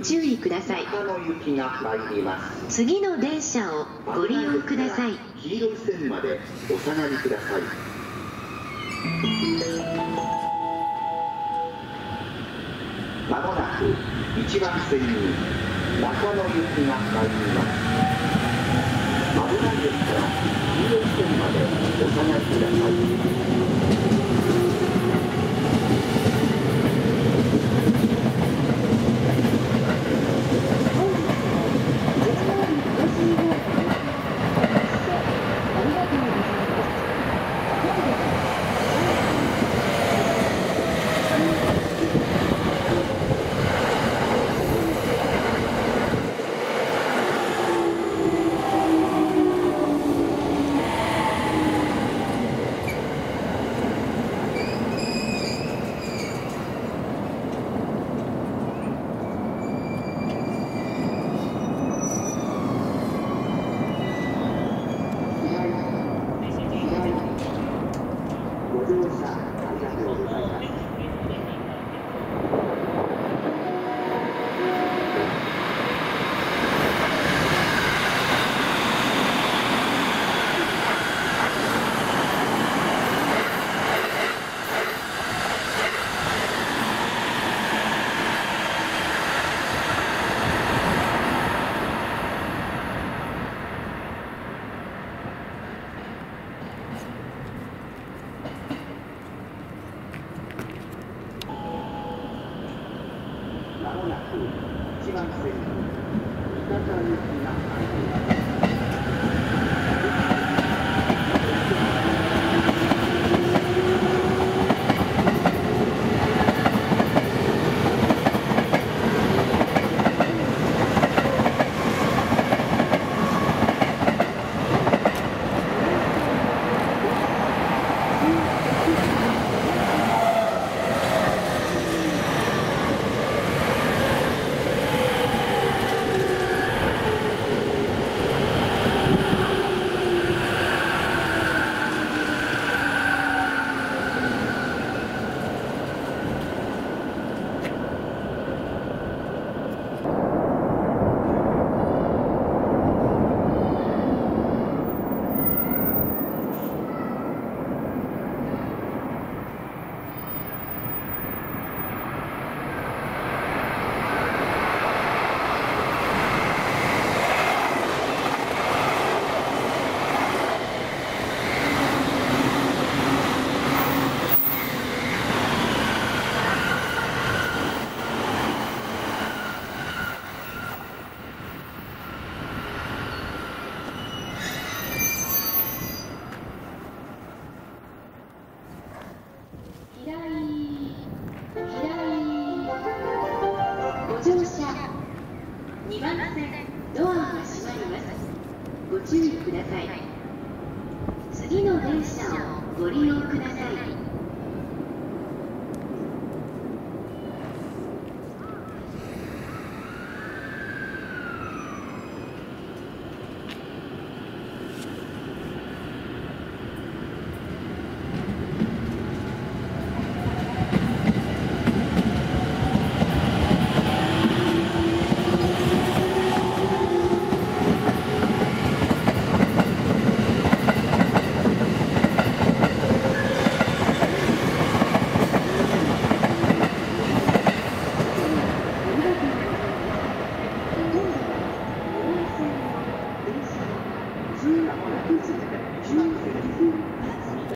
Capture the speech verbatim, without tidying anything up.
注意ください。 中野行きが参ります。 次の電車をご利用ください。 黄色い線までお下がりください。まもなくいちばん線に中野行きが参ります。危ないですから黄色い線までお下がりください。まもなくいちばん線に中野行きが参ります。ご乗車にばん線ドアが閉まります。ご注意ください。